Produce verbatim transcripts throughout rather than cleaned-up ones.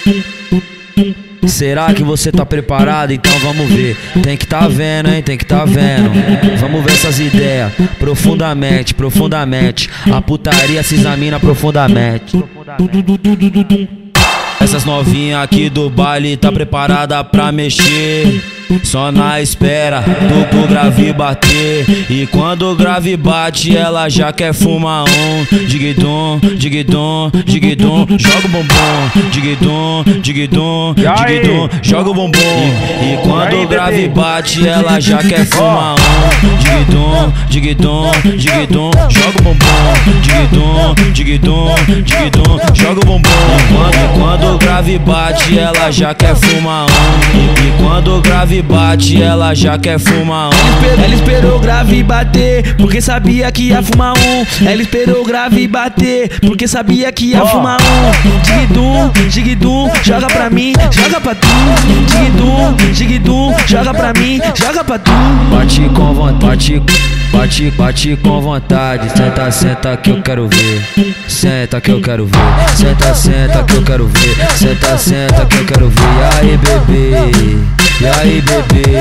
Será que você tá preparado? Então vamos ver. Tem que tá vendo, hein? Tem que tá vendo. Vamos ver essas ideias profundamente, profundamente. A putaria se examina profundamente. Essas novinhas aqui do baile tá preparada pra mexer. Só na espera do pro grave bater. E quando o grave bate, ela já quer fumar um. Digidum, digidum, digidum, joga o bombom. Digidum, digidum, digidum, joga o bombom. E, e quando o grave bate, ela já quer fumar um. Digidum, digidum, digidum, joga o bombom. Digidum, digidum, digidum, joga o bombom. E quando, quando o grave bate, ela já quer fumar um. E, e quando o grave bate, ela já quer fumar um. Ela esperou o grave bater, porque sabia que ia fumar um. Ela esperou o grave bater, porque sabia que ia fumar um. Digidum, digidum, joga pra mim, joga pra tu. Digidum, digidum, joga pra mim, joga pra tu. Bate com vontade, bate, bate com vontade. Senta, senta que eu quero ver. Senta que eu quero ver. Senta, senta que eu quero ver. Senta, senta que eu quero ver. E aí, bebê? E aí, bebê?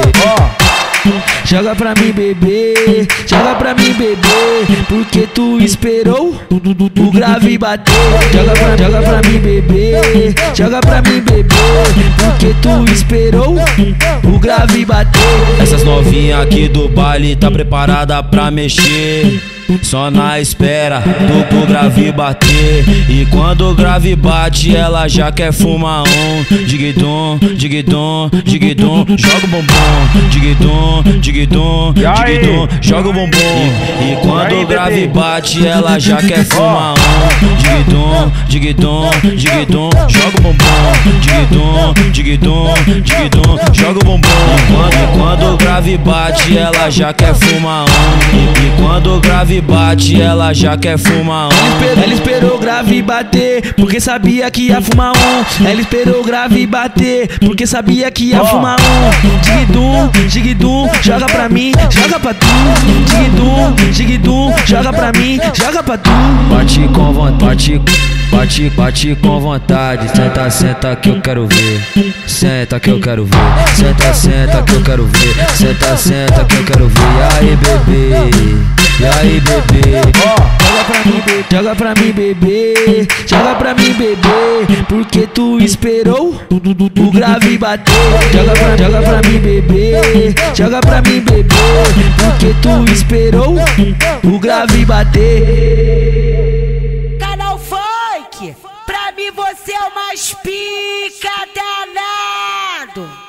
Joga pra mim, bebê, joga pra mim, bebê, porque tu esperou o grave bater. Joga pra, joga pra mim, bebê, joga pra mim, bebê, porque tu esperou o grave bater. Essas novinhas aqui do baile tá preparada pra mexer. Só na espera do pro grave bater. E quando o grave bate, ela já quer fumar um. Digidum, digidum, digidum, joga o bombom. Digidum, digidum, digidum, joga o bombom. E, e quando o grave bate, ela já quer fumar um. Digidum, digidum, digidum, joga o bombom. Digidum, digidum, digidum, joga o bombom. E quando, quando o grave bate, ela já quer fumar um. E, e quando o grave bate, ela já quer fumar um. Ela esperou o grave bater, porque sabia que ia fumar um. Ela esperou o grave bater, porque sabia que ia fumar um. Digidum, digidum, joga pra mim, joga pra tu. Digidum, digidum, joga pra mim, joga pra tu. Bate com vontade, bate, bate com vontade. Senta, senta que eu quero ver. Senta que eu quero ver. Senta, senta que eu quero ver. Senta, senta que eu quero ver. E aí, bebê? E aí, bebê? Joga pra mim, bebê, joga pra mim, bebê, joga pra mim, bebê, porque tu esperou o grave bater. Joga pra, joga pra mim, bebê, joga pra mim, bebê, porque tu esperou o grave bater. Canal Funk, pra mim você é o mais pica danado.